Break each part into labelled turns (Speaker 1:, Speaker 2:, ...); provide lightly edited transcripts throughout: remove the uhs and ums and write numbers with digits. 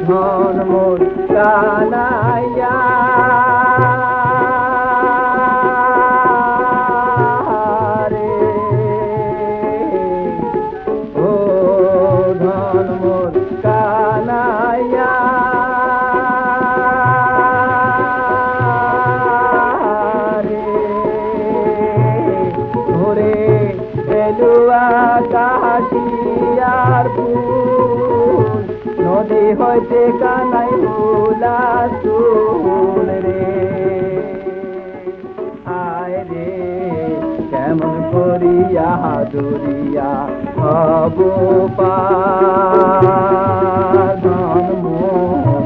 Speaker 1: ধন মোর কানাইয়া রে ও ধন মোর কানাইয়া রে ঘুরে এলুয়া কাশিয়ার ফুল নদী হইতে কানাই হুলা চুল রে আয় রে কেমন করিয়া দরিয়া হব পার ধন মোর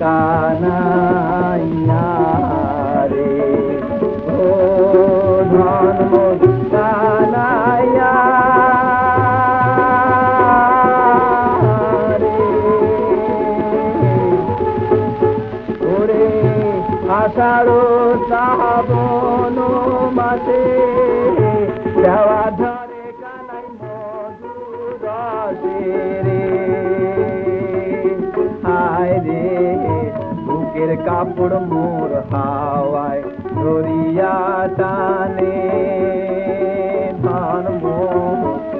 Speaker 1: কানাইয়া রে ও ধন মোর কানাইয়া আষাঢ় শ্রাবণ মাসে দেওয়া ধরে কানাই মধুর রসে রে হায় রে বুকের কাপড় মোর হাওয়ায় ধরিয়া টানে ধন মোর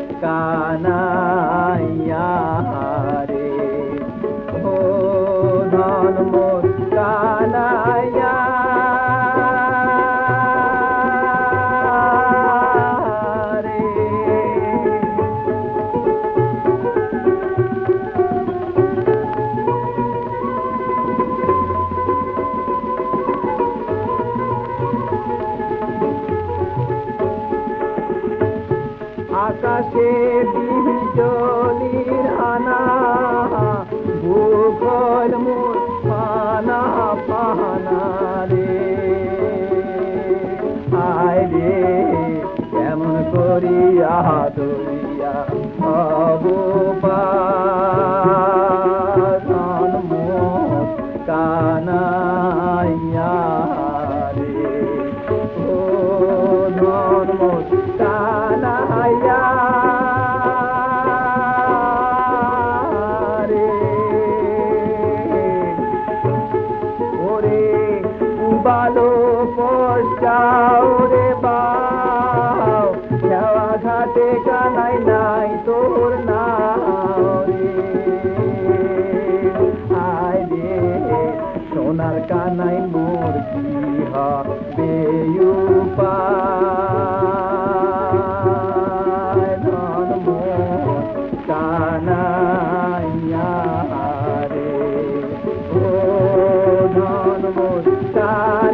Speaker 1: কানাইয়া রে ও ধন মোর কানাইয়া রে আকাশে বিজলির হানা ভূগোল মোর পানা পানা রে আয় রে কেমন করিয়া দরিয়া হব পার ধন মোর কানাইয়া রে ও ধন মোর কানাইয়া বালো পশ্চাও রে বাও খেওয়া ঘাটে কানাই নাই তোর নাও রে আয় রে সোনার কানাই মোর কি হবে উপায় ধন মোর কানাইয়া রে ও ধন মোর